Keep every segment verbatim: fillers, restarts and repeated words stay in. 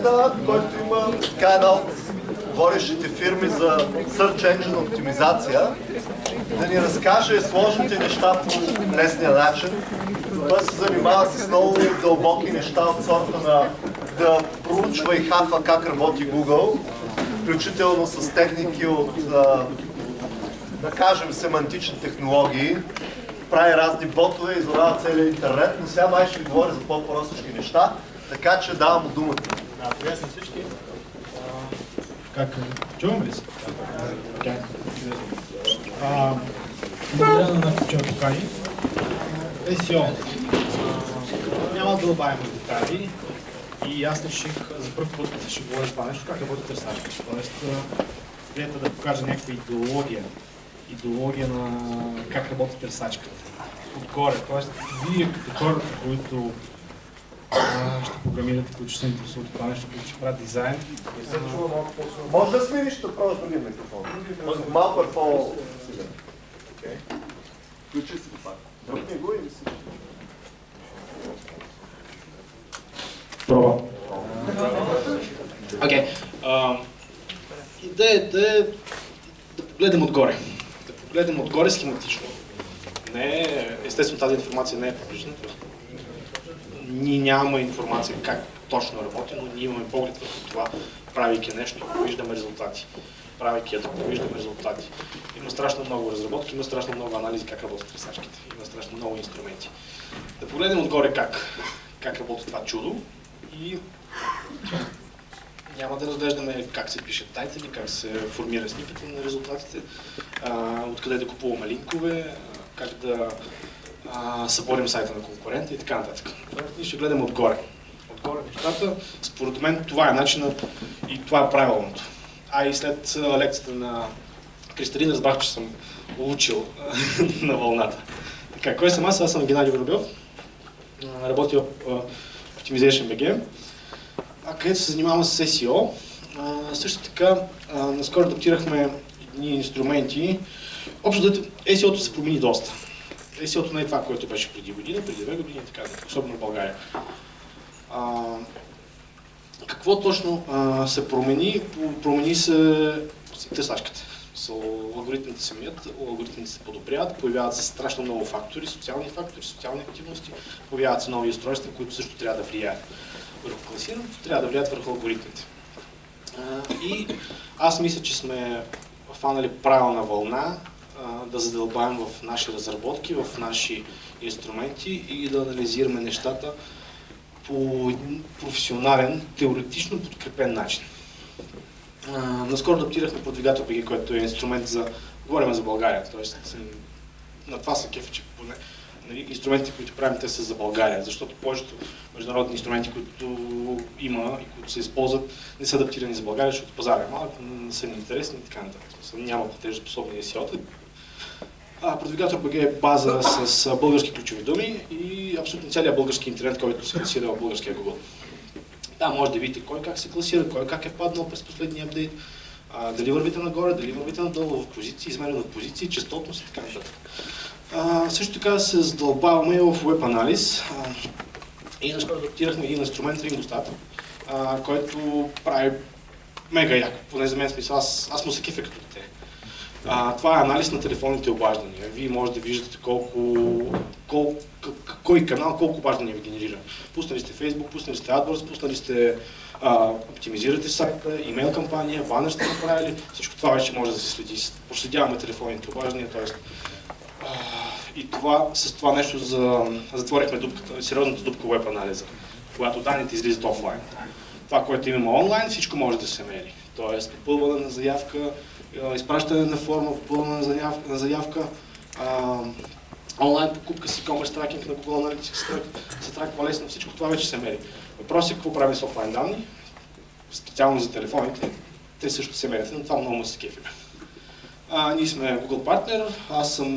среда, който има така една от водещите фирми за Search Engine оптимизация, да ни разкаже сложните неща по лесния начин. Той се занимава с много дълбоки неща от сорта на да проучва и хаква как работи Google, включително с техники от, да кажем, семантични технологии, прави разни ботове, изолава целия интернет, но сега май ще ви говоря за по-простички неща, така че давам му думата. Да, привет на всички. Как чуваме ли се? Благодаря на нашите че ме покани. ес и о. Няма да добавим детайли и аз реших за първ път ще говоря това нещо, как работи търсачка. Тоест, идеята да покажа някаква идеология. Идеология на как работи търсачка. Отгоре. Тоест, вие като хората, които ще програмирате, които ще се интересуват това нещо, които ще правят дизайн. Не се чува малко по-силно. Може да смениш да пробваш другия микрофон. Малко е по-силен. Включи си го пак. Дръпни го или си? Проба. Окей. Идеята е да погледнем отгоре. Да погледнем отгоре схематично. Не, естествено тази информация не е публична. Ние нямаме информация как точно работи, но ние имаме поглед върху това, правейки нещо, виждаме резултати. Правейки ето, виждаме резултати. Има страшно много разработки, има страшно много анализи как работят търсачките, има страшно много инструменти. Да погледнем отгоре как, как работи това чудо и няма да разглеждаме как се пишат тайтли, как се формира снипета на резултатите, откъде да купуваме линкове, как да а, съборим сайта на конкурента и така нататък. Ние ще гледаме отгоре. Отгоре нещата. Според мен това е начинът и това е правилното. А и след лекцията на Кристалин разбрах, че съм учил на вълната. Така, кой съм аз? Аз съм Геннадий Воробьов. Работя в Optimization.bg, където се занимавам с ес и о. А, също така, а, наскоро адаптирахме едни инструменти. Общо дето ес и о-то се промени доста. ес и о-то не е това, което беше преди година, преди две години и така, особено в България. А, какво точно а, се промени? Промени се търсачката. Алгоритмите се менят, алгоритмите се подобряват, появяват се страшно много фактори, социални фактори, социални активности, появяват се нови устройства, които също трябва да влияят върху класирането, трябва да влияят върху алгоритмите. А, и аз мисля, че сме фанали правилна вълна а, да задълбаем в наши разработки, в наши инструменти и да анализираме нещата по един професионален, теоретично подкрепен начин. Uh, наскоро адаптирахме Продвигател.bg, който е инструмент за... Говорим за България, т.е. на това са кефа, че поне нали, инструментите, които правим, те са за България, защото повечето международни инструменти, които има и които се използват, не са адаптирани за България, защото пазара е малък, не са неинтересни и така нататък. Няма платежоспособни ес и о-та. Продвигател.bg е база с български ключови думи и абсолютно целият български интернет, който се класира в българския Google. Да, може да видите кой как се класира, кой как е паднал през последния апдейт, а, дали вървите нагоре, дали вървите надолу в позиции, измерено в позиции, честотност и така нататък. Също така се задълбаваме в веб анализ и наскоро адаптирахме един инструмент Ringostat, който прави мега яко, поне за мен смисъл, аз, аз му се кефя като дете. А, това е анализ на телефонните обаждания. Вие може да виждате колко, колко, кой канал, колко обаждания ви генерира. Пуснали сте Facebook, пуснали сте AdWords, пуснали сте, а, оптимизирате сайта, имейл кампания, банер сте направили. Всичко това вече може да се следи. Проследяваме телефонните обаждания, т.е. и това, с това нещо за, затворихме дупката, сериозната дупка веб анализа, когато данните излизат офлайн. Това, което имаме онлайн, всичко може да се мери. Т.е. попълване на заявка, изпращане на форма, попълване на заявка, на заявка а, онлайн покупка с e-commerce тракинг на Google Analytics се траква лесно, всичко това вече се мери. Въпросът е какво правим с офлайн данни, специално за телефоните, те също се мерят, но това много му се кефим. Ние сме Google партнер, аз съм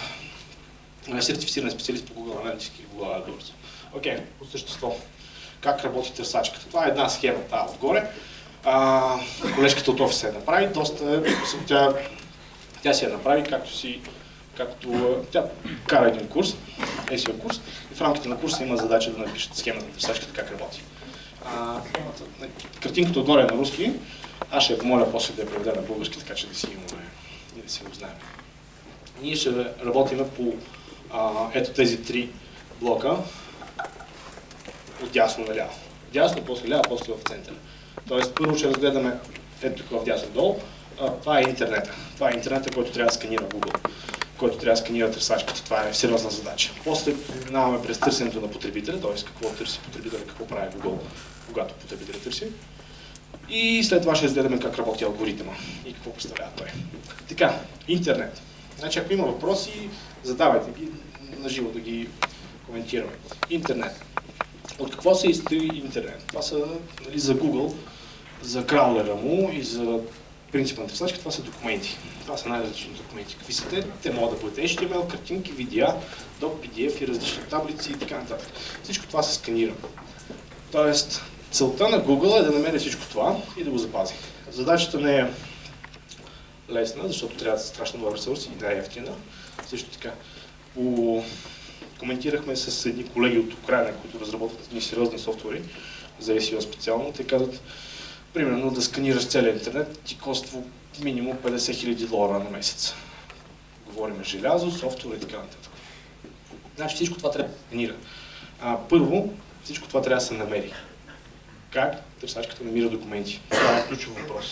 а, сертифициран специалист по Google Analytics и Google AdWords. Окей, okay, по същество. Как работи търсачката? Това е една схема, тази отгоре. А, колежката от офиса я направи, доста тя, тя си я направи, както си, както тя кара един курс, ес и о курс, и в рамките на курса има задача да напишете схемата на търсачката как работи. А, картинката отгоре е на руски, аз ще я помоля после да я преведа на български, така че да си имаме и да си го знаем. Ние ще работим по а, ето тези три блока от дясно наляво. Дясно, после ляво, после в центъра. Тоест, първо ще разгледаме ето тук в дясно долу. А, това е интернета. Това е интернета, който трябва да сканира Google, който трябва да сканира търсачката. Това е сериозна задача. После минаваме през търсенето на потребителя, т.е. какво търси потребителя, какво прави Google, когато потребителя търси. И след това ще разгледаме как работи алгоритъма и какво представлява той. Така, интернет. Значи, ако има въпроси, задавайте ги, наживо да ги коментираме. Интернет. От какво се изстои интернет? Това са, нали, за Google, за краулера му и за принципа на търсачка, това са документи. Това са най-различни документи. Какви са те? Те могат да бъдат ейч ти ем ел, картинки, видеа, до пи ди еф и различни таблици и така нататък. Всичко това се сканира. Тоест, целта на Google е да намери всичко това и да го запази. Задачата не е лесна, защото трябва да са страшно много ресурси и да е ефтина. Също така, по... коментирахме с едни колеги от Украина, които разработват едни сериозни софтуери за ес и о специално. Те казват, примерно да сканираш целия интернет ти коства минимум петдесет хиляди долара на месец. Говорим желязо, софтуер и така нататък. Значи всичко това трябва да се сканира. А, първо, всичко това трябва да се намери. Как търсачката намира документи? Това е ключов въпрос.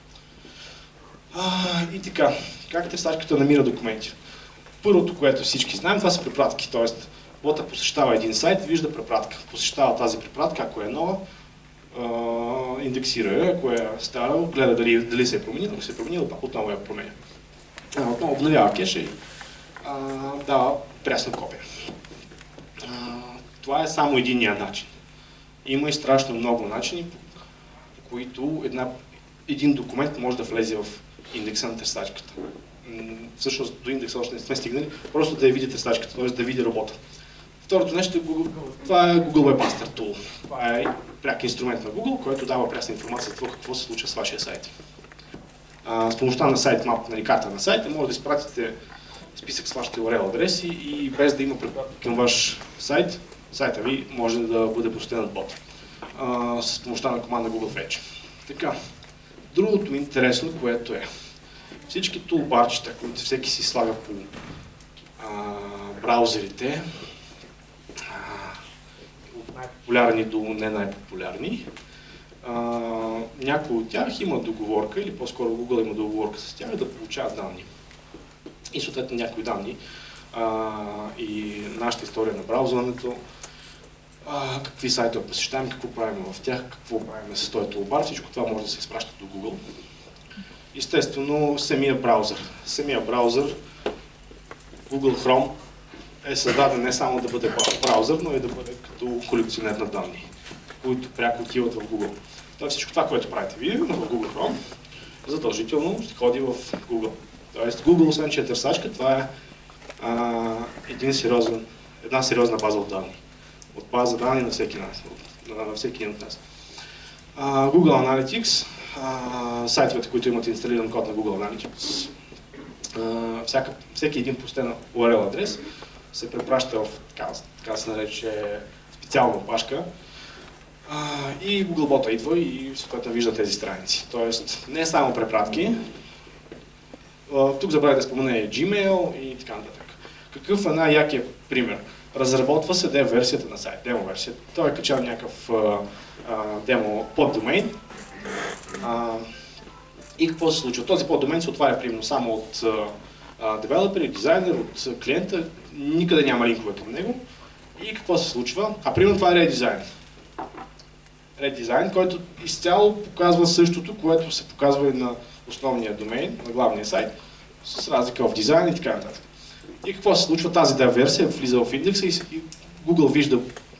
А, и така, как търсачката намира документи? Първото, което всички знаем, това са препратки. Тоест, бота посещава един сайт, вижда препратка. Посещава тази препратка, ако е нова, индексира я, ако е стара, гледа дали, дали се е променила, ако се е променила, пак отново я променя. А, отново обновява кеша и а, дава прясно копия. А, това е само единия начин. Има и страшно много начини, по които една, един документ може да влезе в индекса на търсачката. Всъщност до индекса още не сме стигнали, просто да я види търсачката, т.е. да види робота. Второто нещо е Google. Това е Google Webmaster Tool. Това е пряк инструмент на Google, който дава прясна информация за това какво се случва с вашия сайт. А, с помощта на сайт-мап, нали, карта на сайта, може да изпратите списък с вашите ю ар ел адреси и без да има препратки към ваш сайт, сайта ви може да бъде посетен от бот. А, с помощта на команда Google Fetch. Така, другото интересно, което е всички тулбарчета, които всеки си слага по а, браузерите, от най-популярни до не най-популярни. Някои от тях има договорка, или по-скоро Google има договорка с тях, да получават данни. И съответно някои данни а, и нашата история на браузването, а, какви сайтове посещаваме, какво правим в тях, какво правим с този тулбар, всичко това може да се изпраща до Google. Естествено, самия браузър. Самия браузър, Google Chrome, е създаден не само да бъде браузър, но и да бъде като колекционер на данни, които пряко отиват в Google. Тоест всичко това, което правите вие в Google Chrome, задължително ще ходи в Google. Тоест Google, освен че е търсачка, това е а, един сериозен, една сериозна база от данни. От база данни на всеки, нас, на всеки един от нас. А, Google Analytics, а, сайтовете, които имат инсталиран код на Google Analytics, а, всяка, всеки един пустен ю ар ел адрес се препраща в така, така се нарече специална опашка а, и Googlebot идва и съответно вижда тези страници. Тоест не само препратки, а, тук забравя да спомена и Gmail и така нататък. Какъв е най-якият пример? Разработва се демо версията на сайт, демо версията. Той е качал някакъв а, а, демо поддомен. А, и какво се случва? Този поддомен се отваря примерно само от девелопер, дизайнер, от клиента, никъде няма линкове към него. И какво се случва? А примерно това е редизайн. Редизайн, който изцяло показва същото, което се показва и на основния домен, на главния сайт, с разлика в дизайн и така нататък. И какво се случва? Тази dev версия влиза в индекса и Google вижда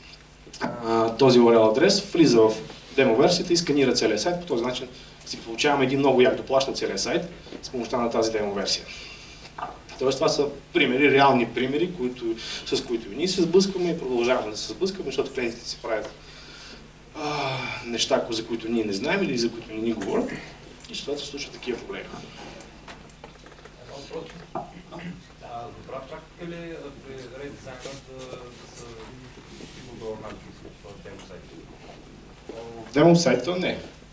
а, този ю ар ел адрес, влиза в демо версията и сканира целия сайт. По този начин си получаваме един много як доплащ на целия сайт с помощта на тази демо версия. Тоест това са примери, реални примери, които, с които и ние се сблъскваме и продължаваме да се сблъскваме, защото клиентите си правят а, неща, за които ние не знаем или за които не ни говорят и с това се случват такива проблеми. Добра практика ли е при редизайна да са Google Analytics в демо сайта? В демо сайта не.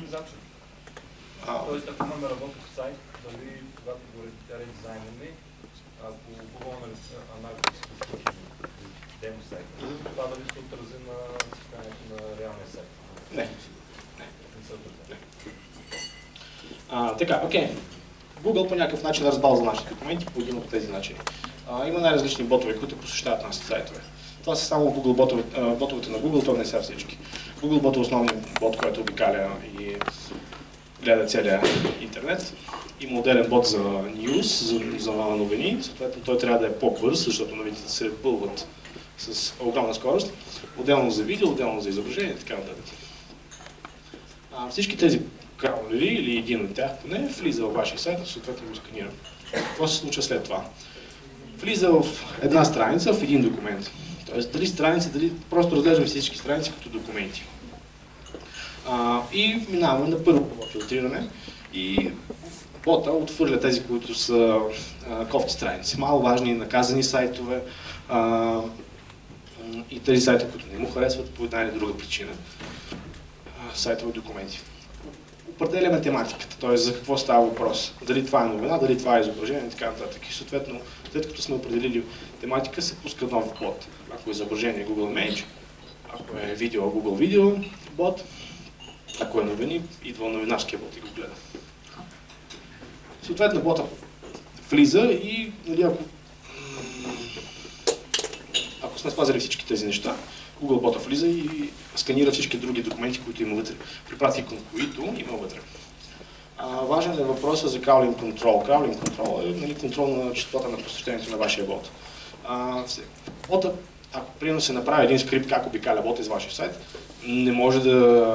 оптимизация. А, Тоест, ако имаме работещ сайт, дали когато го редизайнаме, ако Google Analytics послужи демо сайт, това дали се отрази на състоянието на реалния сайт? Не. Не се отрази. Не. А, така, окей. Google по някакъв начин е разбал за нашите документи по един от тези начини. А, има най-различни ботове, които посещават нашите сайтове. Това са само Google ботове, ботовете на Google, то не са всички. Google бот е основният бот, който обикаля и гледа целия интернет. Има отделен бот за news, за, за новини. Съответно, той трябва да е по-бърз, защото новините се пълват с огромна скорост. Отделно за видео, отделно за изображение и така нататък. А, всички тези краулери, или един от тях поне, влиза във вашия сайт, съответно го сканира. Какво се случва след това? Влиза в една страница, в един документ. Тоест, дали страница, дали просто разглеждаме всички страници като документи. А, и минаваме на първо филтриране и бота отвърля тези, които са а, кофти страници. Мало важни, наказани сайтове а, и тези сайтове, които не му харесват по една или друга причина. А, сайтове документи. Определяме тематиката, т.е. за какво става въпрос. Дали това е новина, дали това е изображение и така нататък. И съответно, след като сме определили тематика, се пуска нов бот. Ако е изображение Google Image, ако е видео Google Video бот, ако е новини, идва новинарския бот и го гледа. Съответно, бота влиза и нали, ако, ако сме спазили всички тези неща, Google бота влиза и сканира всички други документи, които има вътре. Припрати към които има вътре. А, важен е въпросът за crawling control. Crawling control е нали, контрол на честотата на посещението на вашия бот. А, бота, ако примерно се направи един скрипт как обикаля бота из вашия сайт, не може да...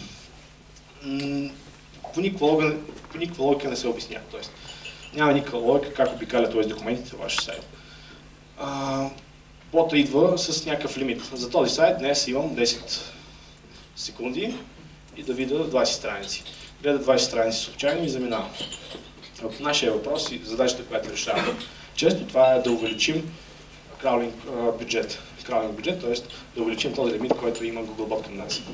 По никаква логика, по никаква логика не се обяснява. Тоест, няма никаква логика как обикаля този документите на вашия сайт. А, бота идва с някакъв лимит. За този сайт днес имам десет секунди и да видя двайсет страници. Гледа двайсет страници случайно и заминава. От нашия въпрос и задачата, която решаваме, често това е да увеличим краулинг бюджет. Краулинг бюджет, т.е. да увеличим този лимит, който има Googlebot към нас.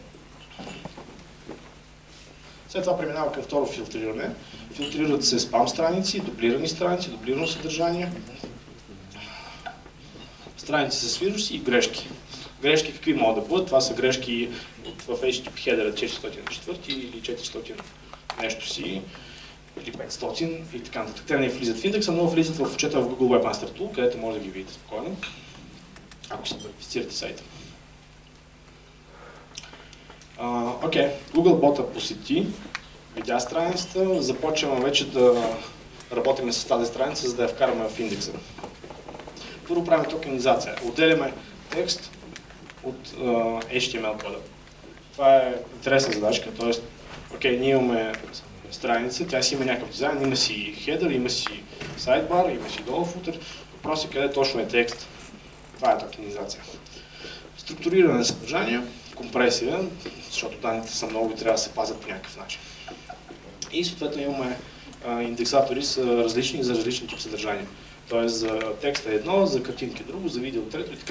След това преминава към второ филтриране. Филтрират се спам страници, дублирани страници, дублирано съдържание, страници с вируси и грешки. Грешки какви могат да бъдат? Това са грешки в ейч ти ти пи хедера четиристотин на четири или четиристотин нещо си, или петстотин и така нататък. Те не влизат в индекса, но влизат в отчета в Google Webmaster Tool, където може да ги видите спокойно, ако си верифицирате сайта. Окей, uh, okay. Google бота посети, видя страницата, започваме вече да работим с тази страница, за да я вкараме в индекса. Първо правим токенизация. Отделяме текст от uh, ейч ти ем ел кода. Това е интересна задачка, т.е. окей, ние имаме страница, тя си има някакъв дизайн, има си хедър, има си сайдбар, има си долу футер. Въпрос е къде точно е текст. Това е токенизация. Структуриране на съдържание, компресия, защото данните са много и трябва да се пазят по някакъв начин. И съответно имаме а, индексатори са различни за различни тип съдържания. Тоест за текста е едно, за картинки друго, за видео трето и така.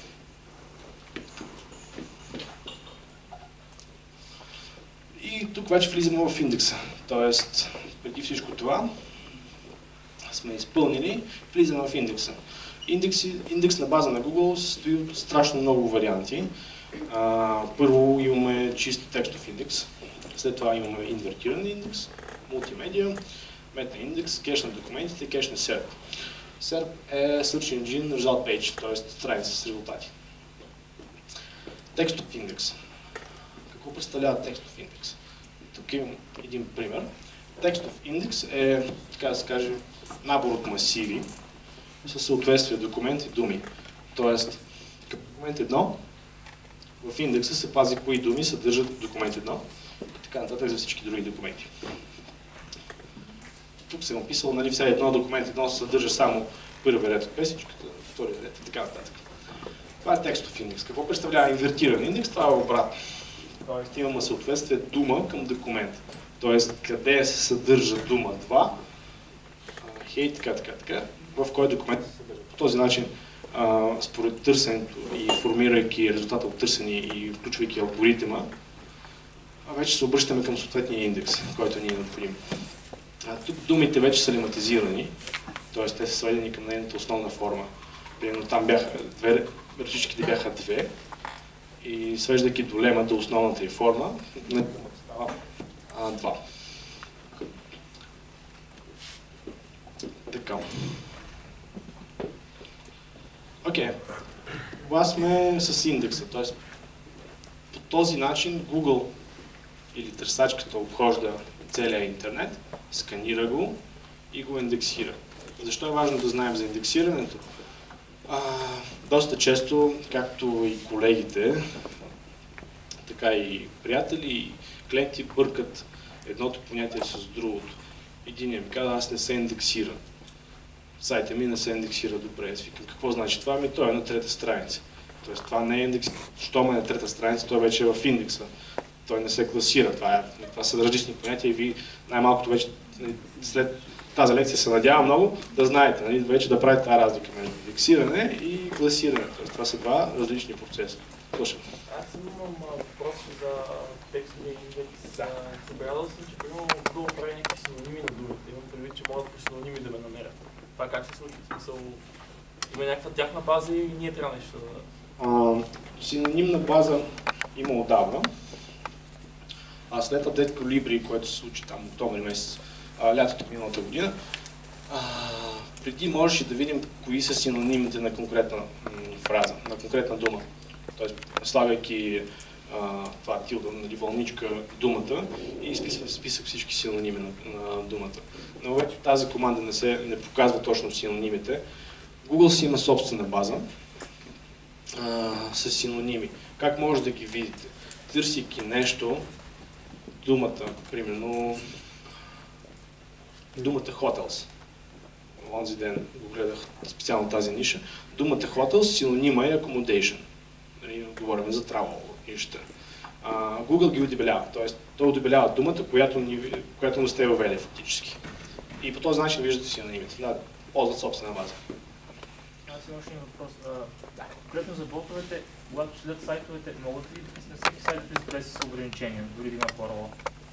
И тук вече влизаме в индекса. Тоест, преди всичко това сме изпълнили, влизаме в индекса. Индекс, индекс на база на Google състои от страшно много варианти. А, първо имаме чист текстов индекс, след това имаме инвертиран индекс, мултимедия, мета-индекс, кеш на документите, кеш на серп. серп е Search Engine Result Page, т.е. страница с резултати. Текстов индекс. Какво представлява текстов индекс? Тук имам един пример. Текстов индекс е, така да се каже, набор от масиви със съответствие документ и думи. Тоест, като документ едно, в индекса се пази кои думи съдържат документ едно и така нататък за всички други документи. Тук съм описал, нали, все едно документ едно съдържа само първи ред от песичката, втори ред и така нататък. Това е текстов индекс. Какво представлява инвертиран индекс? Това е обратно. Тоест имаме съответствие дума към документ. Тоест къде се съдържа дума два, хей, така, така, така, в кой документ се съдържа. По този начин, а, според търсенето и формирайки резултата от търсене и включвайки алгоритъма, вече се обръщаме към съответния индекс, който ни е необходим. А, тук думите вече са лематизирани, т.е. те са сведени към нейната основна форма. Примерно там бяха две, ръчичките бяха две и свеждайки до лема, до основната й форма, не става а, два. Така. Окей. Okay. Това сме с индекса, т.е. по този начин Google или търсачката обхожда целия интернет, сканира го и го индексира. Защо е важно да знаем за индексирането? А, доста често, както и колегите, така и приятели и клиенти бъркат едното понятие с другото. Единият ми каза, аз не се индексира. Сайта ми не се индексира добре. Аз викам, какво значи това? Ми той е на трета страница. Тоест това не е индекс. Щом е на трета страница, той вече е в индекса. Той не се класира. Това, е, това са различни понятия и ви най-малкото вече след тази лекция се надявам много да знаете, нали, вече да правите тази разлика между индексиране и класиране. Тоест, това са два различни процеса. Слушам. Аз имам въпрос за текстовия индекс. Забелязал съм, че примерно Google прави някакви синоними на думите. Имам предвид, че могат по синоними да ме намерят. Това как се случва? В смисъл, има някаква тяхна база и ние трябва нещо да... А, синонимна база има отдавна. А след апдейт Колибри, което се случи там октомври месец, а, лятото миналата година, а, преди можеше да видим кои са синонимите на конкретна фраза, на конкретна дума. Тоест, слагайки а, това тилда, нали, вълничка, думата и изписвам списък всички синоними на, на думата. Но вече тази команда не, се, не показва точно синонимите. Google си има собствена база а, с синоними. Как може да ги видите? Търсейки нещо, думата, примерно, думата Hotels. Онзи ден го гледах специално тази ниша. Думата Hotels синонима е Accommodation. Нали, говорим за travel неща. А, Google ги отдебелява, т.е. той отдебелява думата, която, ни, която не сте въвели фактически. И по този начин виждате синонимите. Да, ползват собствена база. Аз имам още един въпрос. А, конкретно за ботовете, когато следят сайтовете, могат ли на всеки сайт да избере с ограничения, дори да има парола?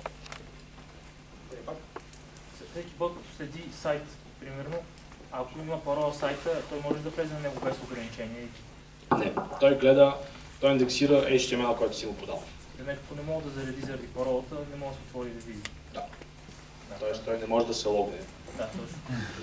Всеки бот, като следи сайт, примерно, ако има парола в сайта, той може да влезе на него без ограничения? Не, той гледа, той индексира Ейч Ти Ем Ел, който си му подал. Ако не мога да зареди заради паролата, не може да се отвори да види. Да. Тоест той не може да се логне. Да, точно.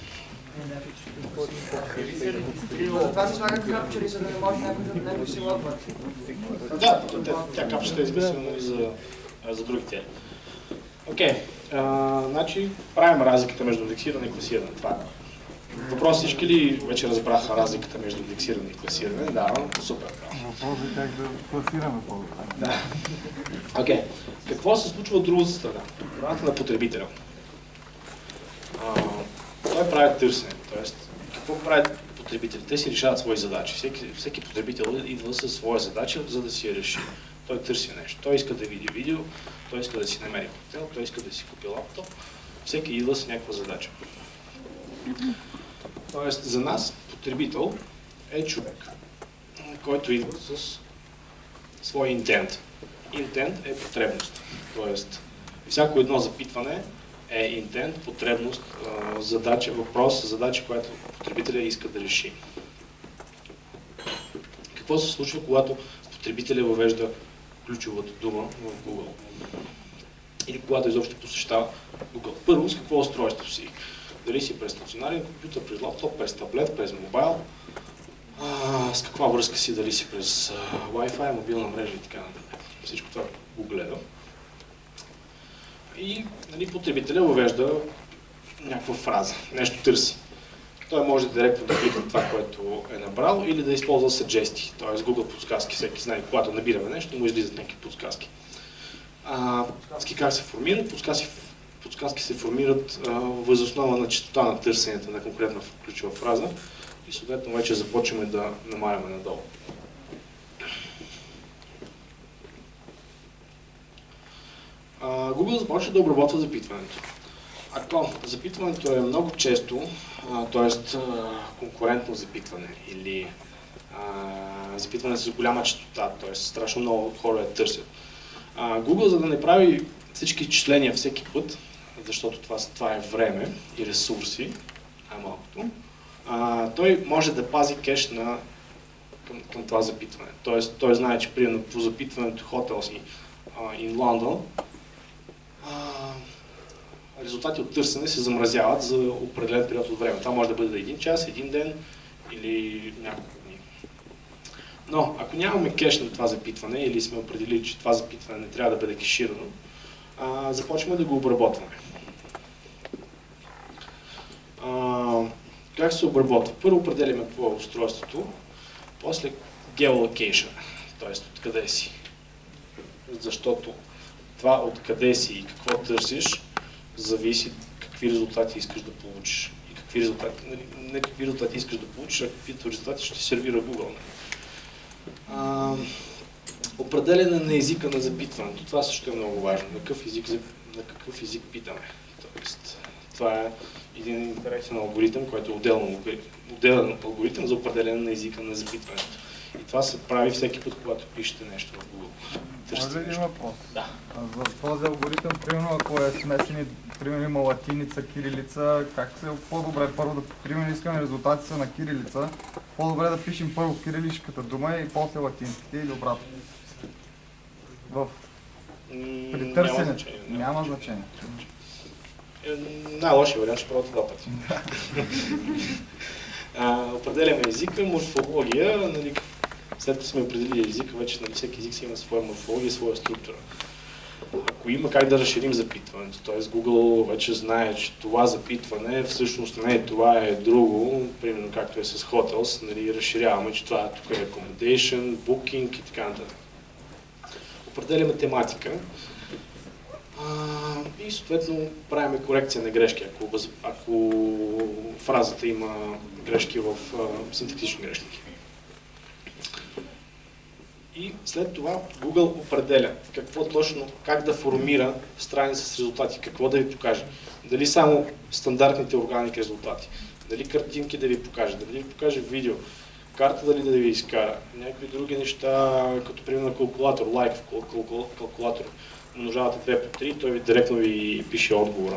Това се слага капчери, за да не може някой да него си логва. Да, тя капчета е измислена за, за други цели. Окей, значи правим разликата между индексиране и класиране. Това е. Въпрос всички ли вече разбраха разликата между индексиране и класиране? Да, супер. Въпросът е как да класираме по-добре. Да. Окей. Okay. Какво се случва от другата страна? От страната на потребителя. А, той прави търсене. Тоест, какво правят потребителите? Те си решават свои задачи. Всеки, всеки потребител идва със своя задача, за да си я реши. Той търси нещо. Той иска да види видео, той иска да си намери хотел, той иска да си купи лаптоп. Всеки идва с някаква задача. Тоест, за нас потребител е човек, който идва с свой интент. Интент е потребност. Тоест, всяко едно запитване е интент, потребност, задача, въпрос, задача, която потребителя иска да реши. Какво се случва, когато потребителя въвежда ключовата дума в Google? Или когато изобщо посещава Google? Първо, с какво устройство си? Дали си през стационарен компютър, през лаптоп, през таблет, през мобайл, а, с каква връзка си, дали си през а, Wi-Fi, мобилна мрежа и така нататък. Всичко това го гледа. И нали, потребителя въвежда някаква фраза, нещо търси. Той може директно да кликне това, което е набрал, или да използва съджести, т.е. Google подсказки. Всеки знае, когато набираме нещо, му излизат някакви подсказки. А, подсказки как се формират? Подсказки, подсказки се формират въз основа на честота на търсенето на конкретна ключова фраза и съответно вече започваме да намаляме надолу. Google започва да обработва запитването. Ако запитването е много често, т.е. конкурентно запитване или а, запитване с голяма честота, т.е. страшно много хора я търсят, А, Google, за да не прави всички изчисления всеки път, защото това, това е време и ресурси, най-малкото, а, той може да пази кеш на, към, към това запитване. Тоест, той знае, че примерно по запитването Hotels in London, а, резултати от търсене се замразяват за определен период от време. Това може да бъде един час, един ден или няколко дни. Но, ако нямаме кеш на това запитване или сме определили, че това запитване не трябва да бъде кеширано, а, започваме да го обработваме. А, как се обработва? Първо определяме какво е устройството, после geolocation, т.е. откъде си. Защото това откъде си и какво търсиш, зависи какви резултати искаш да получиш. И какви резултати, не какви резултати искаш да получиш, а каквито резултати ще сервира Google. А, определяне на езика на запитването. Това също е много важно. На какъв език, на какъв език питаме. Тоест, това е един интересен алгоритъм, който е отделен, отделен алгоритъм за определяне на езика на запитването. И това се прави всеки път, когато пишете нещо в Google. Може ли един въпрос? Да. В този алгоритъм, примерно, ако е смесени, примерно има латиница, кирилица, как се по-добре първо да, примерно, искаме резултати са на кирилица, по-добре да пишем първо кирилишката дума и после латинските или обратно? В... При търсенето няма значение. Най-лошия вариант ще пробвате два пъти. Определяме езика, морфология, нали, след като сме определили езика, вече нали, всеки език си има своя морфология и своя структура. Ако има как да разширим запитването, т.е. Google вече знае, че това запитване всъщност не е това, е друго, примерно както е с Hotels, нали, разширяваме, че това тук е accommodation, booking и така нататък. Определяме тематика а, и съответно правим корекция на грешки, ако, ако фразата има грешки в а, синтаксични грешки. И след това Google определя какво точно, как да формира страница с резултати, какво да ви покаже. Дали само стандартните органик резултати, дали картинки да ви покаже, дали ви покаже видео, карта дали да ви изкара, някакви други неща, като примерно калкулатор, лайк в калкулатор, умножавате две по три, той ви директно ви пише отговора.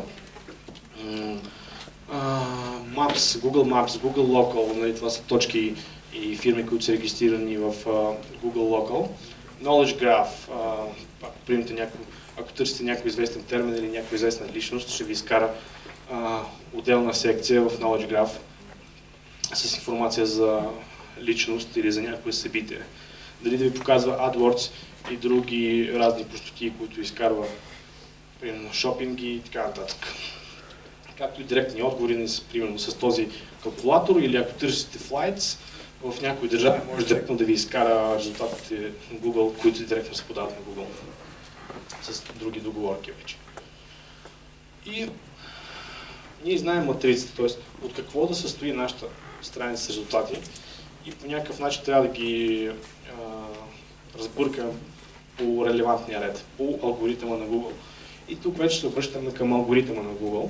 Maps, Google Maps, Google Local, нали, това са точки и фирми, които са регистрирани в uh, Google Local. Knowledge Graph, uh, ако, примете някой, ако търсите някой известен термин или някой известна личност, ще ви изкара uh, отделна секция в Knowledge Graph с информация за личност или за някое събитие. Дали да ви показва AdWords и други разни простоти, които изкарва, примерно шопинги и така нататък. Както и директни отговори, примерно с този калкулатор, или ако търсите flights, в някои държави може директно да ви изкара резултатите на Google, които директно се подават на Google с други договорки вече. И ние знаем матрицата, т.е. от какво да състои нашата страница с резултати и по някакъв начин трябва да ги а, разбъркам по релевантния ред, по алгоритъма на Google. И тук вече се обръщаме към алгоритъма на Google,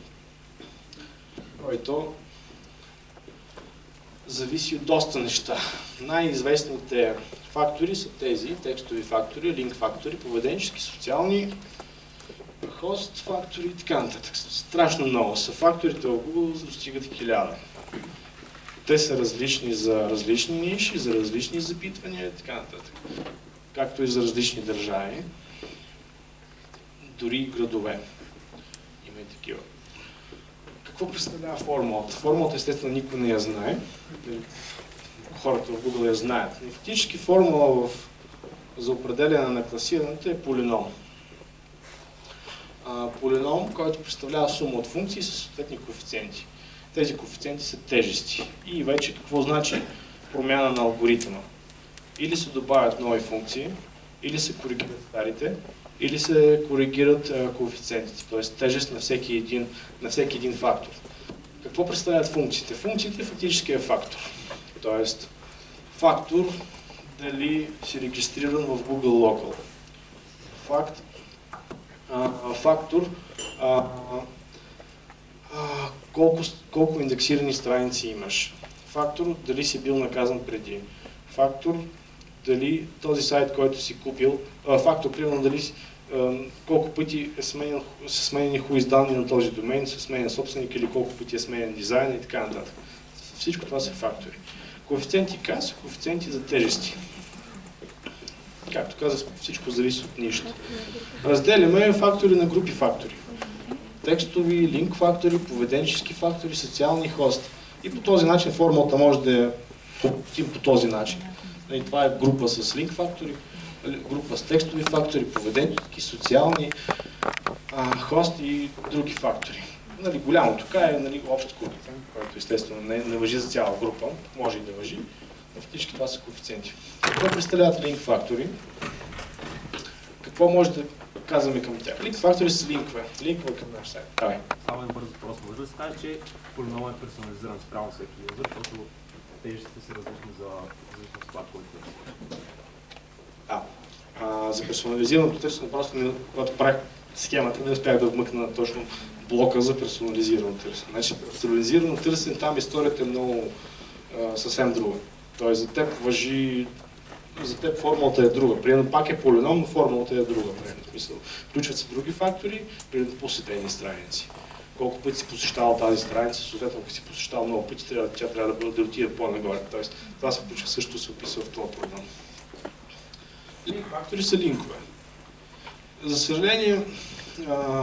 който зависи от доста неща. Най-известните фактори са тези, текстови фактори, линк фактори, поведенчески, социални, хост фактори и така нататък. Страшно много са факторите в Google, достигат хиляда. Те са различни за различни ниши, за различни запитвания и така нататък. Както и за различни държави, дори градове. Има и такива. Какво представлява формулата? Формулата естествено никой не я знае. Хората в Google я знаят. Но фактически формула в, за определяне на класирането е полином. А, полином, който представлява сума от функции с съответни коефициенти. Тези коефициенти са тежести. И вече какво значи промяна на алгоритъма? Или се добавят нови функции, или се коригират старите, или се коригират а, коефициентите, т.е. тежест на всеки, един, на всеки един фактор. Какво представляват функциите? Функциите фактически е фактор. Т.е. фактор дали си регистриран в Google Local. Факт, а, фактор а, а, колко, колко индексирани страници имаш. Фактор дали си бил наказан преди. Фактор дали този сайт, който си купил, фактор, примерно дали си, колко пъти е сменен, са сменени хуиз данни на този домен, са сменен собственик или колко пъти е сменен дизайн и така нататък. Всичко това са фактори. Коефициенти К са коефициенти за тежести. Както казах, всичко зависи от нищото. Разделяме фактори на групи фактори. Текстови, линк фактори, поведенчески фактори, социални хости. И по този начин формулата може да е по, по този начин. И това е група с линк фактори, група с текстови фактори, поведенчески, социални, а, хости и други фактори. Нали, голямото К е нали, общ коефициент, който естествено не, не важи за цяла група, може и да важи, но всички това са коефициенти. Какво представляват линк фактори? Какво може да казваме към тях? Линк фактори са линкове. Линкове към наш сайт. Давай. Само един бърз въпрос. Може да се каже, че полиномът е персонализиран спрямо всеки юзър, защото тежестите са различни за различен склад, който е. Да. А, за персонализираното търсене, просто не, когато правих схемата, не успях да вмъкна точно блока за персонализирано търсене. Значи, персонализирано търсене, там историята е много а, съвсем друга. Тоест, за теб важи, за теб формулата е друга. Примерно пак е полином, но формулата е друга. Примерно, в смисъл. Включват се други фактори, примерно посетени страници. Колко пъти си посещавал тази страница, съответно, ако си посещавал много пъти, трябва, тя трябва да, да отиде по-нагоре. Тоест, това се включва също се описва в този програм. Линк фактори са линкове. За съжаление, а,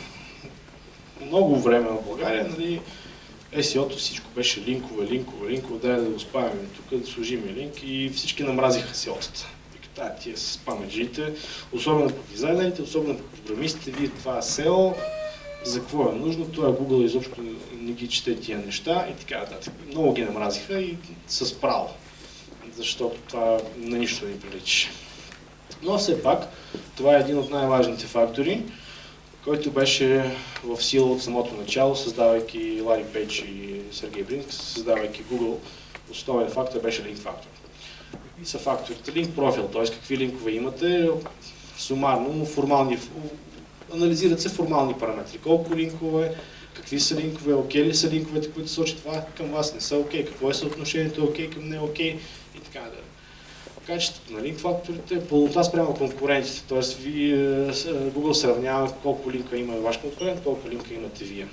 много време в България, нали, ес и о-то всичко беше линкове, линкове, линкове, дай да го спамим тук, да сложим линк и всички намразиха ес и о-тата. Тая тия с памеджиите, особено по дизайнерите, особено по програмистите, вие това е сео, за какво е нужно, това Google изобщо не ги чете тия неща и така нататък. Много ги намразиха и с право, защото това на нищо не прилича. Но все пак, това е един от най-важните фактори, който беше в сила от самото начало, създавайки Лари Пейдж и Сергей Брин, създавайки Google, основен фактор беше линк фактор. Какви са факторите? Линк профил, т.е. какви линкове имате, сумарно, формални, анализират се формални параметри. Колко линкове, какви са линкове, окей ли са линковете, които сочат това към вас, не са окей, какво е съотношението окей към не окей и така нататък. Качеството на линк факторите, пълнота спрямо конкурентите, т.е. Google сравнява колко линка има ваш конкурент, колко линка имате вие.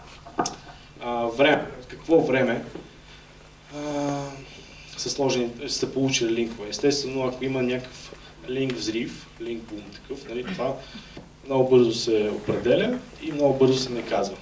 А, време. Какво време а, са, сложени, са получили линкове? Естествено, ако има някакъв линк взрив, линк бум такъв, нали, това много бързо се определя и много бързо се наказва.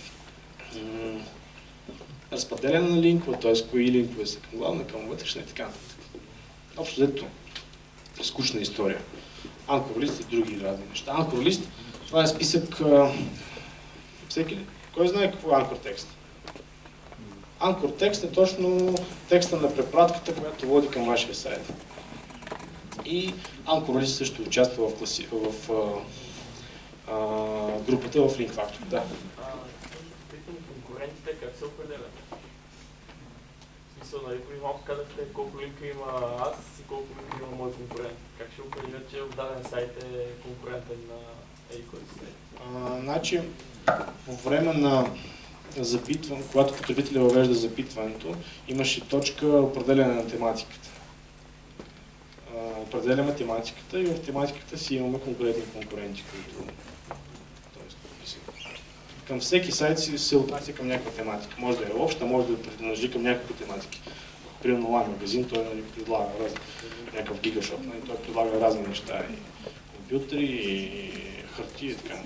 Разпределяне на линкове, т.е. кои линкове са към главна, към вътрешна и така нататък. Общо взето, скучна история. Анкор лист и други разни неща. Анкор лист, това е списък... А... Всеки ли? Кой знае какво е анкор текст? Анкор текст е точно текста на препратката, която води към вашия сайт. И анкор лист също участва в, класи... в а... А... групата в линк фактор. Да. Конкурентите как се определят? Нали, преди малко казахте колко линка има аз и колко линка има мой конкурент. Как ще определят, че в даден сайт е конкурентен на еди кой сайт? Значи, по време на запитване, когато потребителя въвежда запитването, имаше точка определяне на тематиката. А, определяме тематиката и в тематиката си имаме конкретни конкуренти, които... Към всеки сайт си се отнася към някаква тематика. Може да е обща, може да принадлежи към някакви тематики. Примерно онлайн магазин, той нали, предлага разни, някакъв гигашоп, нали, той предлага разни неща, и компютри, и хартия и така.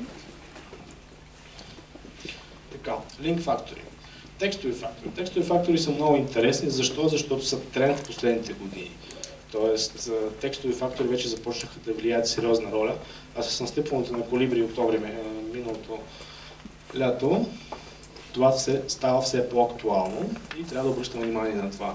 Така, линк фактори. Текстови фактори. Текстови фактори са много интересни. Защо? Защото са тренд в последните години. Тоест, текстови фактори вече започнаха да влияят сериозна роля. А с настъпването на Колибри октомври миналото лято, това все, става все по-актуално и трябва да обръщаме внимание на това.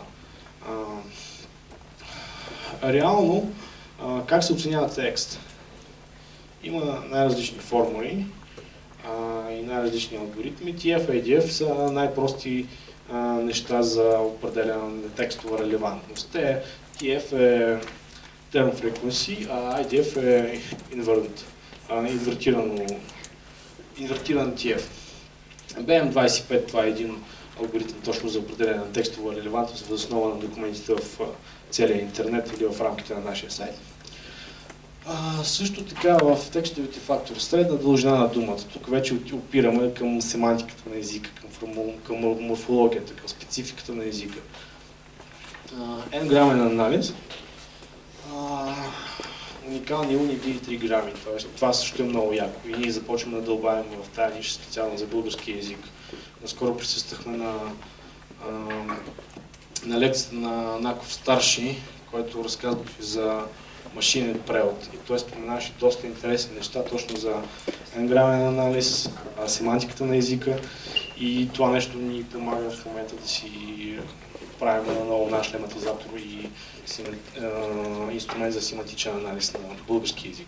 А, реално, а, как се оценява текст? Има най-различни формули а, и най-различни алгоритми. Ти еф и ей ди еф са най-прости неща за определяне на текстова релевантност. Те, Ти еф е term frequency, а ай ди еф е invert, а, инвертирано инвертиран Ти еф. би ем двайсет и пет, това е един алгоритъм точно за определение на текстова релевантност въз основа на документите в целия интернет или в рамките на нашия сайт. А, също така в текстовите фактори, средна дължина на думата. Тук вече опираме към семантиката на езика, към, към морфологията, към спецификата на езика. N-грамен анализ. А, уникални униби и три грами. Тоест, това също е много яко. И ние започваме да дълбаем в тази ниша специално за български език. Наскоро присъствахме на, а, на лекцията на Наков Старши, който разказваше за машинен превод. И той споменаваше доста интересни неща точно за N-грамен анализ, семантиката на езика и това нещо ни помага в момента да си правим на ново наш лематизатор и е, инструмент за семантичен анализ на български език.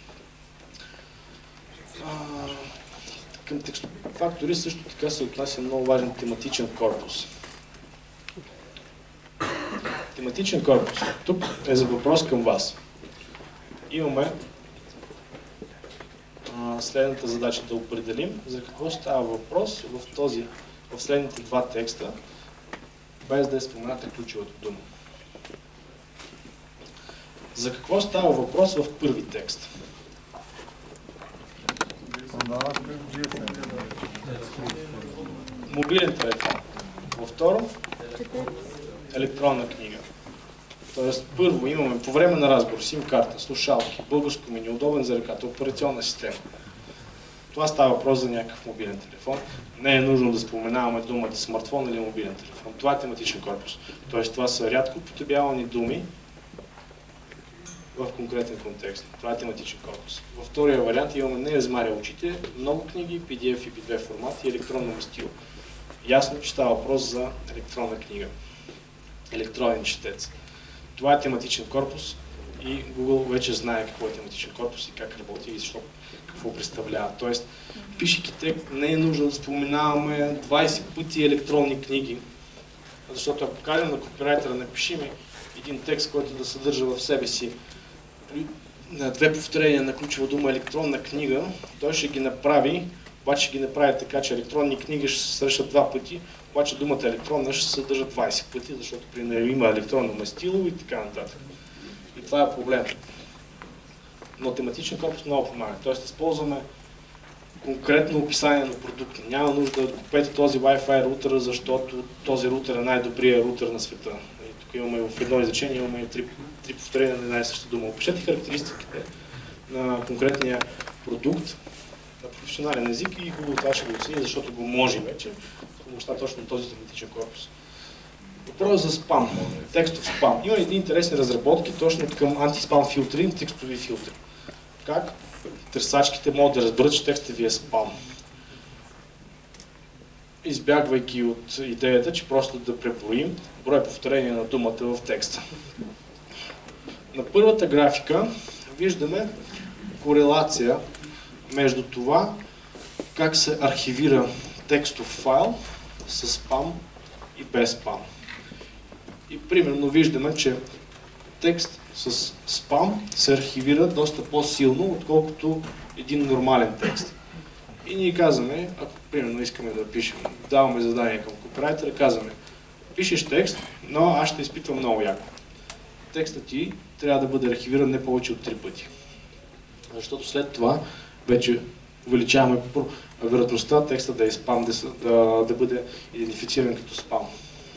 А, към текстови фактори също така се отнася много важен тематичен корпус. Тематичен корпус. Тук е за въпрос към вас. Имаме а, следната задача да определим за какво става въпрос в, този, в следните два текста, без да е спомената ключовата дума. За какво става въпрос в първи текст? Мобилен телефон. Във второ, електронна книга. Тоест, първо имаме по време на разговор сим-карта, слушалки, българско меню, удобен за ръката, операционна система. Това става въпрос за някакъв мобилен телефон. Не е нужно да споменаваме думата смартфон или мобилен телефон. Това е тематичен корпус. Тоест, това са рядко употребявани думи в конкретен контекст. Това е тематичен корпус. Във втория вариант имаме не размаря очите, много книги, пи ди еф и пи две формати и електронно мастило. Ясно, че става въпрос за електронна книга. Електронен четец. Това е тематичен корпус и Google вече знае какво е тематичен корпус и как работи и защо, какво представлява. Тоест, пишейки текст, не е нужно да споменаваме двайсет пъти електронни книги, защото ако кажем на копирайтера, напиши ми един текст, който да съдържа в себе си на две повторения на ключова дума електронна книга, той ще ги направи, обаче ги направи така, че електронни книги ще се срещат два пъти, обаче думата електронна ще се съдържа двайсет пъти, защото при нея има електронно мастило и така нататък. И това е проблем. Но тематичен корпус много помага. Тоест, използваме конкретно описание на продукта. Няма нужда да купете този Wi-Fi рутер, защото този рутер е най-добрият рутер на света. И тук имаме в едно изречение, имаме три, три повторения на една и съща дума. Опишете характеристиките на конкретния продукт на професионален език и Google това ще го оцени, защото го може вече с помощта точно на този тематичен корпус. Въпрос за спам, текстов спам. Има едни интересни разработки точно към антиспам филтри и текстови филтри. Как търсачките могат да разберат, че текстът ви е спам. Избягвайки от идеята, че просто да преброим брой повторения на думата в текста. На първата графика виждаме корелация между това как се архивира текстов файл с спам и без спам. И примерно виждаме, че текст с спам се архивира доста по-силно, отколкото един нормален текст. И ние казваме, ако примерно искаме да пишем, даваме задание към копирайтера, казваме, пишеш текст, но аз ще изпитвам много яко. Текстът ти трябва да бъде архивиран не повече от три пъти. Защото след това вече увеличаваме вероятността текста да е спам, да, да, да бъде идентифициран като спам.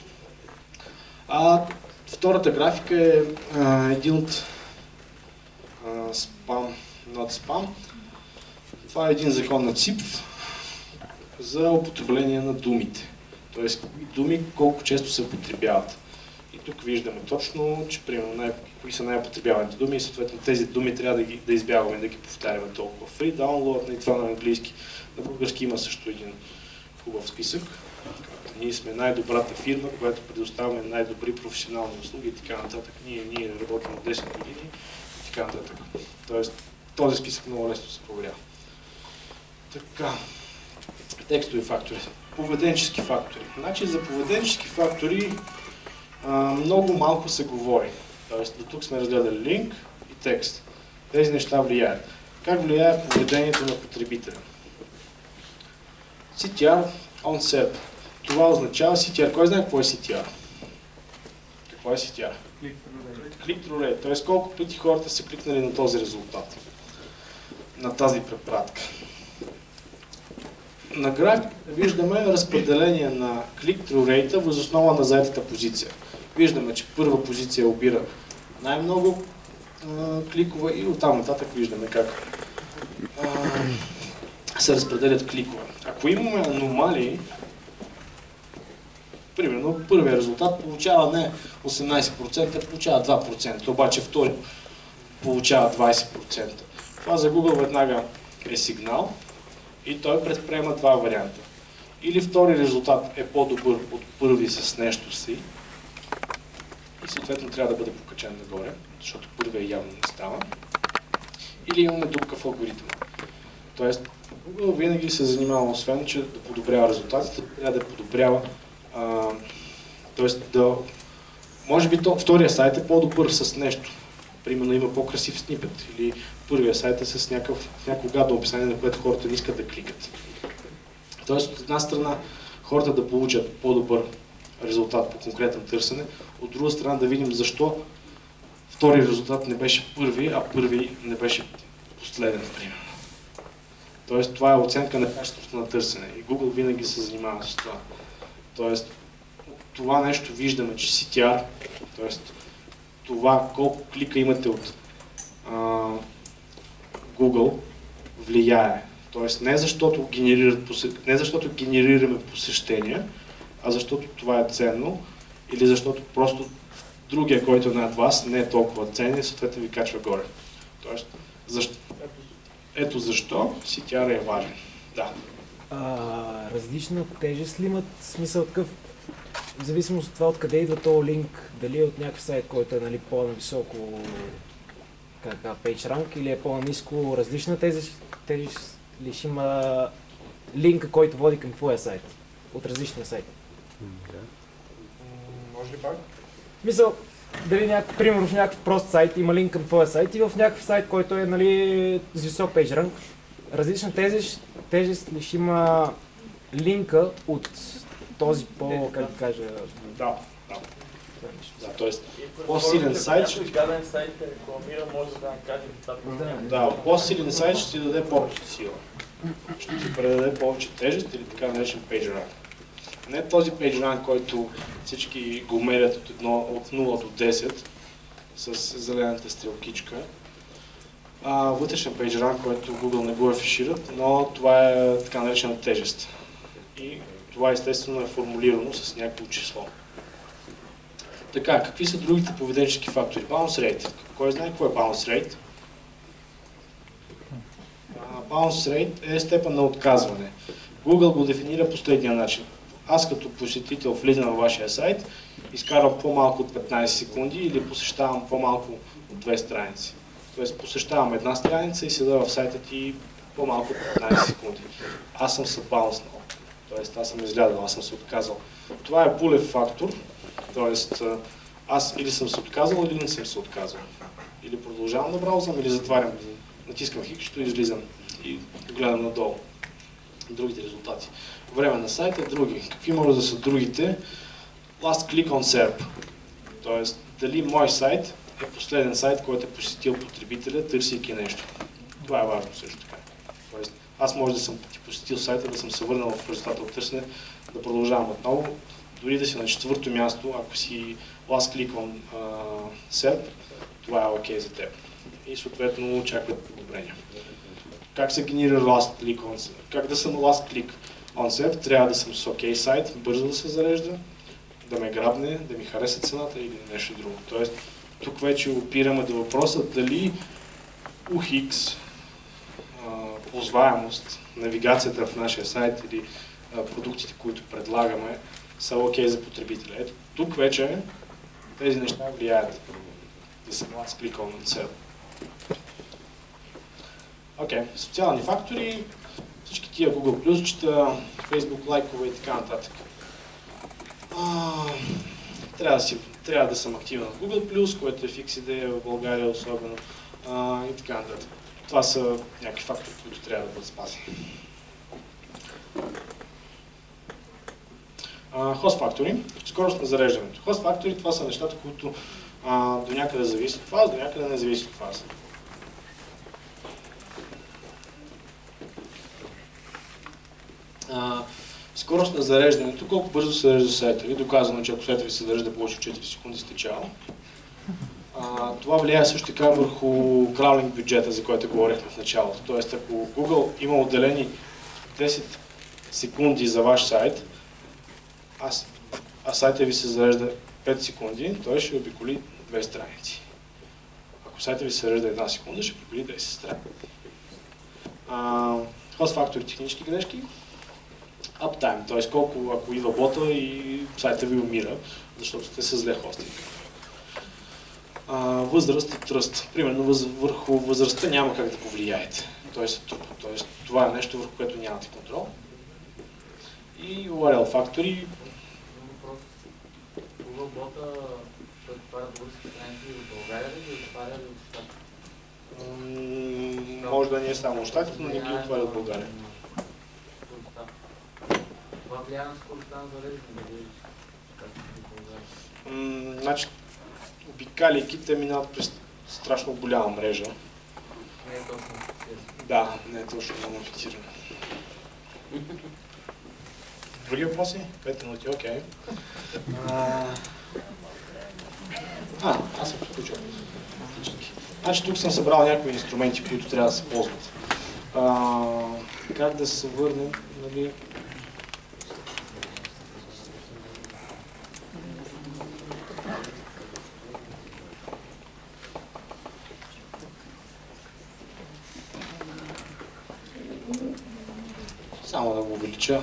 А втората графика е а, един от а, спам, not spam. Това е един закон на ЦИП за употребление на думите. Тоест думи колко често се употребяват. И тук виждаме точно, че примерно най- кои са най-употребяваните думи и съответно тези думи трябва да, ги, да избягваме, да ги повтаряме толкова. Free download, и това на английски. На български има също един хубав списък. Ние сме най-добрата фирма, която предоставяме най-добри професионални услуги и така нататък. Ние, ние работим от десет години и така нататък. Тоест, този списък много лесно се проверява. Така, текстови фактори. Поведенчески фактори. Значи за поведенчески фактори а, много малко се говори. Тоест, до тук сме разгледали линк и текст. Тези неща влияят. Как влияе поведението на потребителя? си ти ар on set. това означава си ти ар. Кой знае какво е си ти ар? Какво е си ти ар? Click-through rate, т.е. колко пъти хората са кликнали на този резултат, на тази препратка. На график виждаме разпределение на click-through rate въз основа на заетата позиция. Виждаме, че първа позиция обира най-много кликове и оттам нататък виждаме как а, се разпределят кликове. Ако имаме аномалии, примерно първият резултат получава не осемнайсет процента, получава два процента, обаче втори получава двайсет процента. Това за Google веднага е сигнал и той предприема два варианта. Или втори резултат е по-добър от първи с нещо си и съответно трябва да бъде покачен нагоре, защото първият явно не става. Или имаме дупка в алгоритъма. Тоест, Google винаги се занимава, освен че да подобрява резултатите, трябва да подобрява, а, тоест да... Може би то, втория сайт е по-добър с нещо. Примерно има по-красив снипет или първия сайт е с някакъв, някакво гадно описание, на което хората не искат да кликат. Тоест, от една страна, хората да получат по-добър резултат по конкретен търсене, от друга страна да видим защо втори резултат не беше първи, а първи не беше последен, примерно. Тоест, това е оценка на качеството на търсене и Google винаги се занимава с това. Тоест, това нещо виждаме, че си ти ар, тоест това колко клика имате от а, Google влияе. Тоест, не защото, генерират, не защото генерираме посещения, а защото това е ценно или защото просто другия, който е над вас, не е толкова ценен и съответно ви качва горе. Тоест, защо? Ето защо си ти ар е важен. Да. А, различна тежест ли имат смисъл такъв? В зависимост от това откъде идва този линк, дали е от някакъв сайт, който е нали, по-нависоко PageRank или е по-ниско, различна тежест, тежест ли ще има линка, който води към твоя сайт, от различния сайт? Да. Може ли пак? Мисъл, дали някакъв, примерно в някакъв прост сайт има линк към твоя сайт и в някакъв сайт, който е нали, с висок PageRank, различна тежест, тежест ли ще има линка от този по, как да кажа... Да, да. Да, т.е. по-силен сайт... Ако изгаден сайт те рекламира, може да каже резултат. Да, по-силен сайт ще ти даде повече сила. Ще ти предаде повече тежест или така наречен PageRank. Не този PageRank, който всички го мерят от, едно, от нула до десет с зелената стрелкичка. А, вътрешен PageRank, който Google не го афишират, но това е така наречена тежест. И това естествено е формулирано с някакво число. Така, какви са другите поведенчески фактори? Bounce rate. Кой знае какво е bounce rate? Bounce rate е степен на отказване. Google го дефинира последния начин. Аз като посетител влизам във вашия сайт, изкарвам по-малко от петнайсет секунди или посещавам по-малко от две страници. Тоест посещавам една страница и седа в сайта ти по-малко от петнайсет секунди. Аз съм се баунснал. Тоест аз съм излязъл, аз съм се отказал. Това е пулев фактор. Тоест аз или съм се отказал, или не съм се отказал. Или продължавам да браузвам, или затварям. Натискам хикчето и излизам и гледам надолу. Другите резултати. Време на сайта, други. Какви може да са другите? Last click on S E R P. Тоест, дали мой сайт е последен сайт, който е посетил потребителя, търсейки нещо. Това е важно също така. Тоест, аз може да съм посетил сайта, да съм се върнал в резултата от търсене, да продължавам отново, дори да си на четвърто място, ако си last click on uh, S E R P, това е окей за теб. И съответно очакват подобрения. Как се генерира last click on S E R P? Как да съм last click on S E R P? Трябва да съм с окей сайт, бързо да се зарежда, да ме грабне, да ми хареса цената или нещо друго. Тоест, тук вече опираме до въпроса дали ю екс, ползваемост, навигацията в нашия сайт или а, продуктите, които предлагаме, са окей за потребителя. Ето, тук вече тези неща влияят да съм last click on S E R P. Окей, okay. Социални фактори, всички тия Google плюсчета, Facebook лайкове и така нататък. А, трябва, да си, трябва да съм активен в Google+, което е фикс идея в България особено а, и така нататък. Това са някакви фактори, които трябва да бъдат спазени. Host Factory, скорост на зареждането. Host Factory, това са нещата, които а, до някъде зависят от вас, до някъде не зависят от вас. А, скорост на зареждането, колко бързо се зарежда сайта ви, доказано, че ако сайта ви се зарежда повече от четири секунди, сте чао. А, това влияе също така върху краулинг бюджета, за който говорихме в началото. Тоест, ако Google има отделени десет секунди за ваш сайт, а, а сайта ви се зарежда пет секунди, той ще обиколи две страници. Ако сайта ви се зарежда една секунда, ще обиколи десет страници. Host Factory технически грешки. Uptime, т.е. колко ако идва бота и сайта ви умира, защото сте с зле хостинг. Възраст и тръст. Примерно въз, върху възрастта няма как да повлияете. Той се трупа. Тоест, това е нещо, върху което нямате контрол. И ю ар ел Factory. Google бота ще отваря български страници от България ли или отваря ли от Щатите? Може да не е само от Щатите, но не ги отваря от България. Това влияе на скоростта на зареждане. Значи, обикаляйки, те минават през страшно голяма мрежа. Не е точно модифицирано. Да, не е точно модифицирано. Други въпроси? Пет минути, окей. А, а, аз съм приключил. Значи тук съм събрал някои инструменти, които трябва да се ползват. А, как да се върнем, нали? Само да го увелича.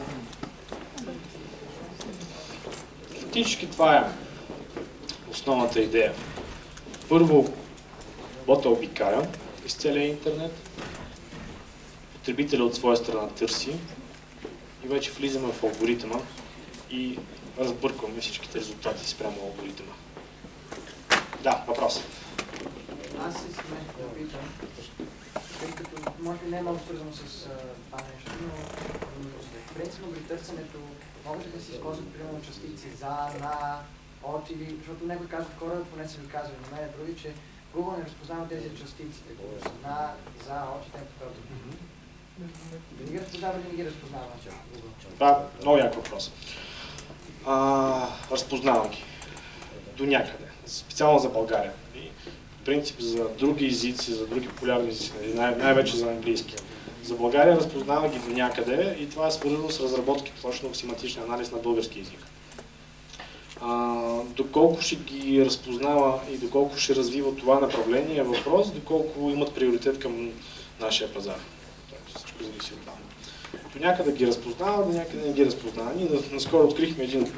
Фактически това е основната идея. Първо, бота обикаля из целия интернет, потребителя от своя страна търси и вече влизаме в алгоритъма и разбъркваме всичките резултати спрямо алгоритъма. Да, въпрос. Аз искам да питам, тъй като може би не е много свързано с това нещо, но принципно при търсенето могат да се използват примерно частици за, на, от или, защото някой казва хора, поне са ви казали на мен други, че Google не разпознава тези частици, които са на, за, от и т.н. Да ги разпознава или не ги разпознава Google? Това е много як въпрос. А, разпознавам ги. До някъде. Специално за България. И принцип за други езици, за други популярни езици, най- най-вече за английски. За България разпознава ги до някъде и това е свързано с разработки точно в семантичен анализ на български език. А, доколко ще ги разпознава и доколко ще развива това направление е въпрос, доколко имат приоритет към нашия пазар. Всичко зависи от това. До някъде ги разпознава, до някъде не ги разпознава. Ние наскоро открихме един път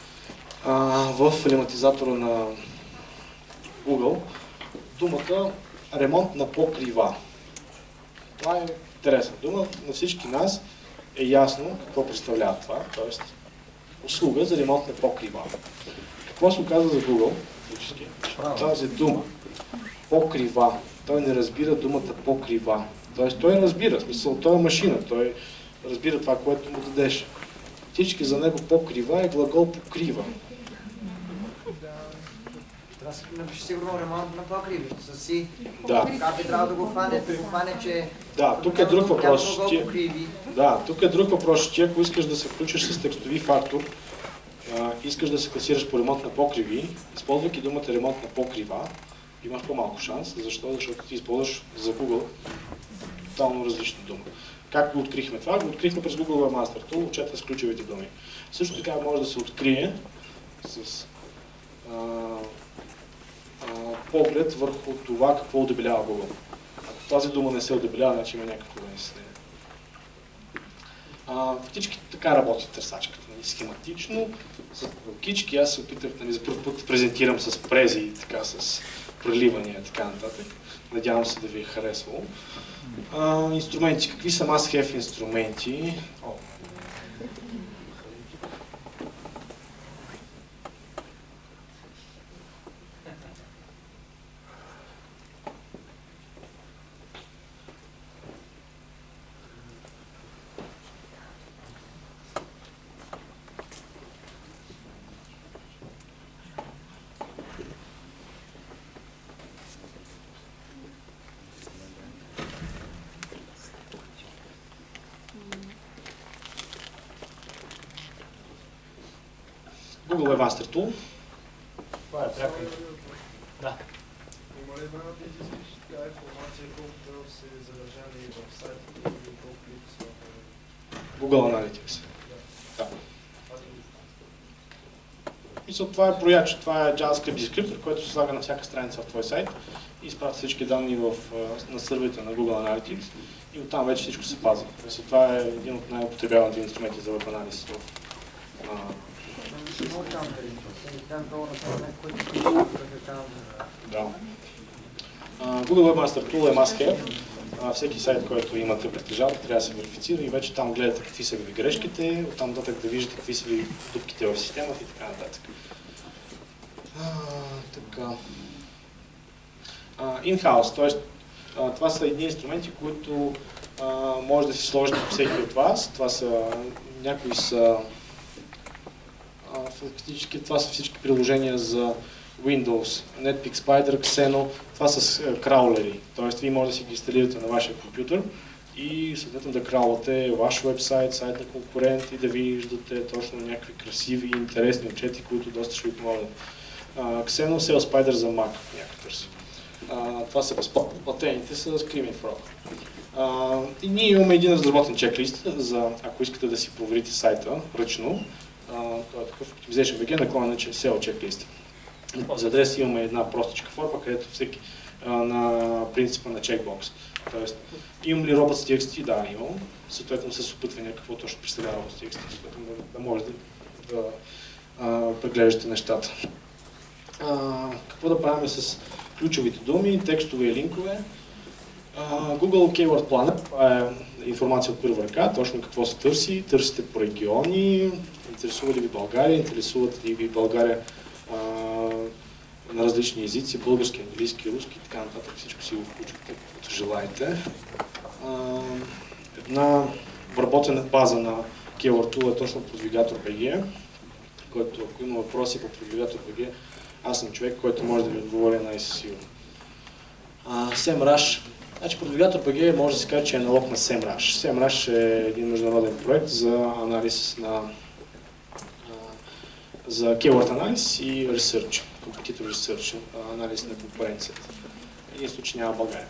в лематизатора на Google думата ремонт на покрива. Това е интересна дума. На всички нас е ясно какво представлява това, т.е. услуга за ремонт на покрива. Какво се оказва за Google? Тази дума покрива. Той не разбира думата покрива. Т.е. той разбира, в смисъл, той е машина, той разбира това, което му дадеш. Всички за него покрива е глагол покрива. Трябва да се напише сигурно ремонт на покриви, с си. Да. Как е трябва да го хване, да го хване, че... Да, тук е друг въпрос. Няма Ти... покриви. Да, тук е друг въпрос. Ти ако искаш да се включиш с текстови фактор, а, искаш да се класираш по ремонт на покриви, използвайки думата ремонт на покрива, имаш по-малко шанс. Защо? Защото ти използваш за Google тотално различна дума. Как го открихме това? Го открихме през Google Webmaster Tool, отчета с ключовите думи. Също така може да се открие с а, а, поглед върху това какво удебелява Google. Ако тази дума не се удебелява, значи има някакво неяснение. Фактически така работи търсачката. Схематично, с блокички, аз се опитах, нали, за първ път презентирам с прези и така, с преливания и така нататък. Надявам се да ви е харесвало. А, инструменти. Какви са must-have инструменти? О. Google Webmaster Tool. Това е пряко. Да. Има ли време да изискаш тази информация, колко трябва да се задържани в сайта или колко липсва? Google Analytics. Да. Мисля, това е прояч, това е JavaScript дескриптор, който се слага на всяка страница в твой сайт и изпраща всички данни в, на сървърите на Google Analytics и оттам вече всичко се пазва. Мисля, това е един от най-употребяваните инструменти за веб анализ. Да. Google Webmaster Tool е must-have. Всеки сайт, който имате притежател, трябва да се верифицира и вече там гледате какви са ви грешките, оттам нататък да виждате какви са ви дупките в системата и така нататък. А, така. In-house, т.е. това са едни инструменти, които а, може да си сложите всеки от вас. Това са някои са а, фактически това са всички приложения за Windows, Netpeak, Spider, Xeno, това са краулери, т.е. вие може да си ги инсталирате на вашия компютър и съответно да краулате ваш вебсайт, сайт на конкурент и да виждате точно някакви красиви и интересни отчети, които доста ще ви помогнат. Xeno, Sales Spider за Mac, някакъв търси. Това са безплатно платените с Screaming Frog. Uh, и ние имаме един разработен чеклист, за ако искате да си проверите сайта ръчно. Uh, това е такъв Optimization.bg, наклонен че сео чеклист. За адрес имаме една простичка форма, където всеки uh, на принципа на чекбокс. Тоест, имам ли robots.txt? Да, имам. Съответно се опитване какво точно представлява robots.txt, съответно да, да може да, да uh, преглеждате нещата. Uh, какво да правим с ключовите думи, текстове и линкове? Uh, Google Keyword Planner, това е информация от първа ръка, точно какво се търси. Търсите по региони, интересува ли ви България, интересуват ли ви България uh, на различни езици, български, английски, руски и така нататък. Всичко си го включвате, каквото желаете. Uh, една обработена база на Keyword Tool е точно Продвигатор.bg, който ако има въпроси по Продвигатор.bg, аз съм човек, който може да ви отговоря най-сигурно. Uh, SEMrush. Значи Продвигатор.bg може да се каже, че е аналог на SEMrush. SEMrush е един международен проект за анализ на uh, за keyword анализ и research, competitive research, uh, анализ на конкуренцията. Един случай няма България.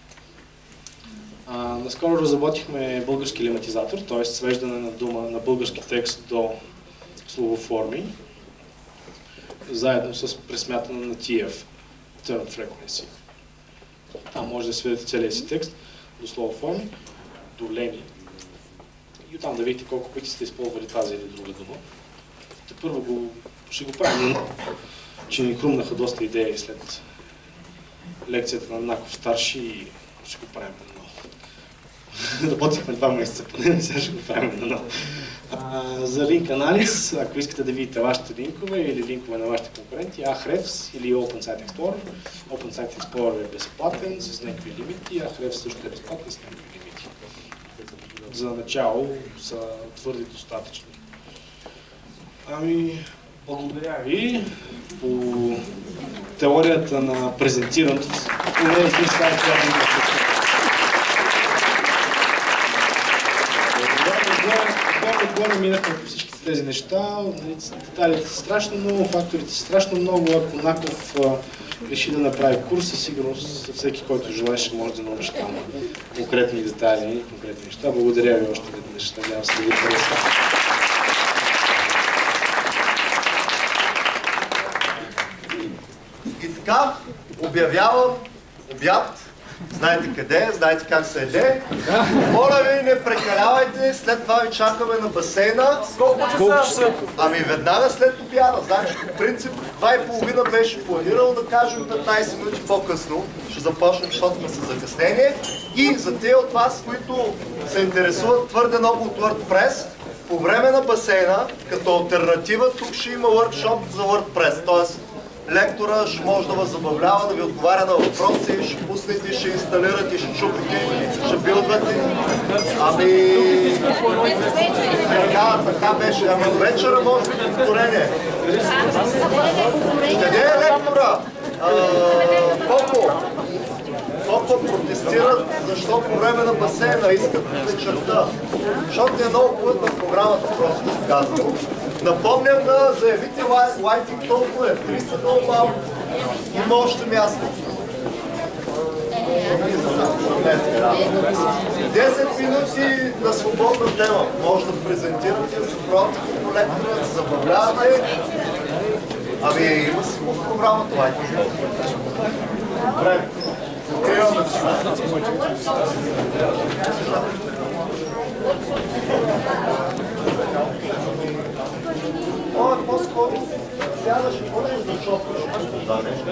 Uh, наскоро разработихме български лематизатор, т.е. свеждане на дума на български текст до словоформи, заедно с пресмятане на Т Ф, Turn Frequency. Там може да сведете целият си текст до словоформи, до лени. И оттам да видите колко пъти сте използвали тази или друга дума. Те първо го, ще го правим, че ни хрумнаха доста идеи след лекцията на Наков старши и ще го правим на ново. Работихме два месеца поне, сега ще го правим на ново. За линк анализ, ако искате да видите вашите линкове или линкове на вашите конкуренти, Ahrefs или OpenSite Explorer. OpenSite Explorer е безплатен, с някакви лимити, Ahrefs също е безплатен, с някакви лимити. За начало са твърди достатъчни. Ами, благодаря ви. По теорията на презентирането, поне един сайт трябва да Отгоре минахме по всички тези неща, деталите са страшно много, факторите са страшно много. Ако Наков реши да направи курс, със сигурност всеки, който желаеше, може да научи там конкретни детайли и конкретни неща. Благодаря ви още веднъж. Надявам се да ви хареса. И така, обявявам обяд. Знаете къде е, знаете как се еде. Моля ви, не прекалявайте, след това ви чакаме на басейна. Колко часа? Ами веднага след обяда. Значи, по принцип, два и половина беше планирано, да кажем петнайсет минути по-късно. Ще започнем, защото сме с закъснение. И за тези от вас, които се интересуват твърде много от WordPress, по време на басейна, като алтернатива, тук ще има workshop за WordPress. Тоест, лектора ще може да ви забавлява, да ви отговаря на въпроси, ще пуснете, ще инсталирате, ще чупите, ще билдвате. Ами... Така, така беше. Ами до вечера може би повторение. Къде е лектора? Колко? Колко протестират, защо по време на басейна искат вечерта. Защото е много плътна програмата, просто ще казвам. Напомням на заявите лайфинг толкова е. Три са много малко. Има още място. десет минути на свободна тема. Може да презентирате, да се пробвате като лектора, да се забавлявате. Ами има си в програмата лайфинг. Добре. Откриваме О, е по-скоро сядаш и почваш да шопваш. Да, нещо.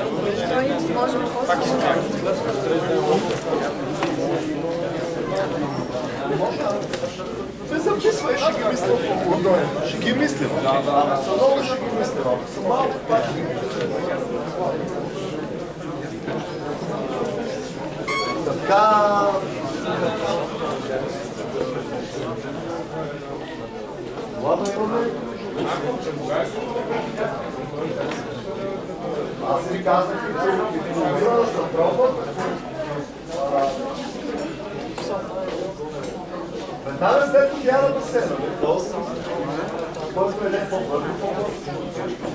Те записвай, ще ги мислим. Ще ги мислим. Много ще ги мислим. Са малко пак ще ги мислим. Така... Ладно имаме. Аз ви казах и че информира да се пробват. Веднага след обяда да седна. Който е не по-бързо, по-бързо.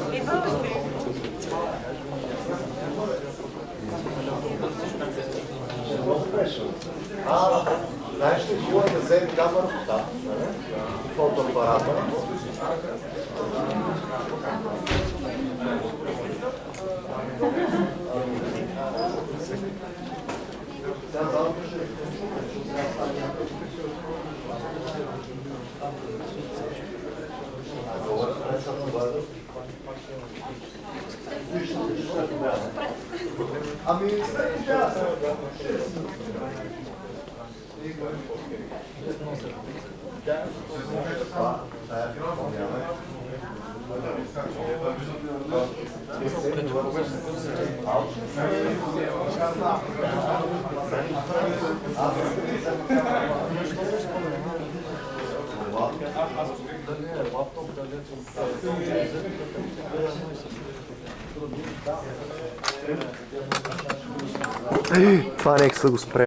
А, знаеш ли, хубаво да вземе камерата, фотоапарата. Ами, след тя това нека са го спре.